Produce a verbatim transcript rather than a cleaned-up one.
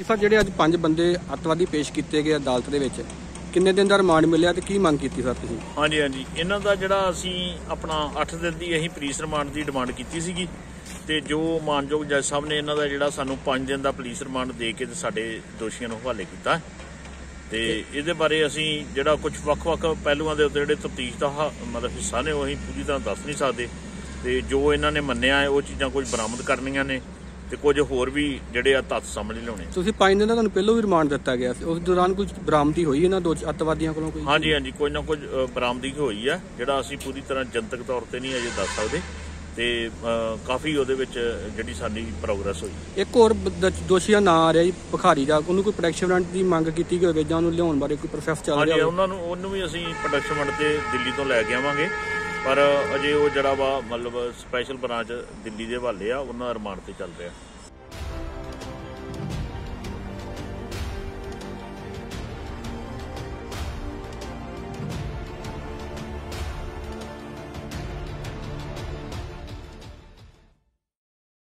Sir ਜਿਹੜੇ ਅੱਜ ਪੰਜ ਬੰਦੇ ਅੱਤਵਾਦੀ ਪੇਸ਼ ਕੀਤੇ ਗਏ ਅਦਾਲਤ ਦੇ ਵਿੱਚ ਕਿੰਨੇ ਦਿਨ ਦਾ ਰਿਮਾਂਡ ਮਿਲਿਆ ਤੇ ਕੀ ਮੰਗ ਕੀਤੀ ਸਰ ਤੁਸੀਂ? ਹਾਂਜੀ ਹਾਂਜੀ ਇਹਨਾਂ ਦਾ ਜਿਹੜਾ ਅਸੀਂ ਆਪਣਾ ਅੱਠ ਦਿਨ ਦੀ ਅਸੀਂ ਪੁਲਿਸ ਰਿਮਾਂਡ ਦੀ ਡਿਮਾਂਡ ਕੀਤੀ ਸੀਗੀ ਤੇ ਜੋ ਮਾਨਯੋਗ ਜੱਜ ਸਾਹਿਬ ਨੇ ਇਹਨਾਂ ਦਾ ਜਿਹੜਾ ਸਾਨੂੰ ਪੰਜ ਦਿਨ ਦਾ ਪੁਲਿਸ ਰਿਮਾਂਡ ਦੇ ਕੇ ਤੇ ਸਾਡੇ ਦੋਸ਼ੀਆਂ ਨੂੰ ਹਵਾਲੇ ਕੀਤਾ ਤੇ ਇਹਦੇ ਬਾਰੇ ਅਸੀਂ ਜਿਹੜਾ ਕੁਝ ਵੱਖ-ਵੱਖ ਪਹਿਲੂਆਂ ਦੇ ਉੱਤੇ ਜਿਹੜੇ ਤਫਤੀਸ਼ ਦਾ ਮਤਲਬ ਹਿੱਸਾ ਨੇ ਉਹ ਅਸੀਂ ਪੂਰੀ ਤਰ੍ਹਾਂ ਦੱਸ ਨਹੀਂ ਸਕਦੇ ਤੇ ਜੋ ਇਹਨਾਂ ਨੇ ਮੰਨਿਆ ਹੈ ਉਹ ਚੀਜ਼ਾਂ ਕੁਝ ਬਰਾਮਦ ਕਰਨੀਆਂ ਨੇ ਤੇ ਕੁਝ ਹੋਰ ਵੀ ਜਿਹੜੇ ਆ ਤੱਥ ਸਾਹਮਣੇ ਲਿਆਉਣੇ। ਤੁਸੀਂ ਪੰਜ ਦਿਨ ਦਾ ਤੁਹਾਨੂੰ ਪਹਿਲਾਂ ਵੀ ਰਿਮਾਂਡ ਦਿੱਤਾ ਗਿਆ ਸੀ, ਉਸ ਦੌਰਾਨ ਕੁਝ ਬਰਾਮਦੀ ਹੋਈ ਇਹਨਾਂ ਦੋ ਅੱਤਵਾਦੀਆਂ ਕੋਲੋਂ ਕੋਈ? ਹਾਂਜੀ ਹਾਂਜੀ ਕੁਝ ਨਾ ਕੁਝ ਬਰਾਮਦੀ ਹੋਈ ਆ ਜਿਹੜਾ ਅਸੀਂ ਪੂਰੀ ਤਰ੍ਹਾਂ ਜਨਤਕ ਤੌਰ ਤੇ ਨਹੀਂ ਅਜੇ ਦੱਸ ਸਕਦੇ ਤੇ ਕਾਫੀ ਉਹਦੇ ਵਿੱਚ ਜਿਹੜੀ ਸਾਡੀ ਪ੍ਰੋਗਰੈਸ ਹੋਈ। ਇੱਕ ਹੋਰ ਦੋਸ਼ੀ ਦਾ ਨਾਂ ਆ ਰਿਹਾ ਜੀ ਭਿਖਾਰੀ ਦਾ, ਉਹਨੂੰ ਕੋਈ ਪ੍ਰੋਟੈਕਸ਼ਨ ਵਾਰੰਟ ਦੀ ਮੰਗ ਕੀਤੀ ਹੋਵੇ ਜਾਂ ਉਹਨੂੰ ਲਿਆਉਣ ਬਾਰੇ ਕੋਈ ਪ੍ਰੋਸੈਸ ਚੱਲ ਰਿਹਾ? ਹਾਂਜੀ ਉਹਨਾਂ ਨੂੰ ਉਹਨੂੰ ਵੀ ਅਸੀਂ ਪ੍ਰੋਟੈਕਸ਼ਨ ਵਾਰੰਟ ਤੇ ਦਿੱਲੀ ਤੋਂ ਲੈ ਕੇ ਆਵਾਂਗੇ ਪਰ ਅਜੇ ਉਹ ਜਿਹੜਾ ਵਾ ਮਤਲਬ ਸਪੈਸ਼ਲ ਬ੍ਰਾਂਚ ਦਿੱਲੀ ਦੇ ਹਵਾਲੇ ਆ ਉਹਨਾਂ ਦਾ ਰਿਮਾਂਡ ਤੇ ਚੱਲ ਰਿਹਾ।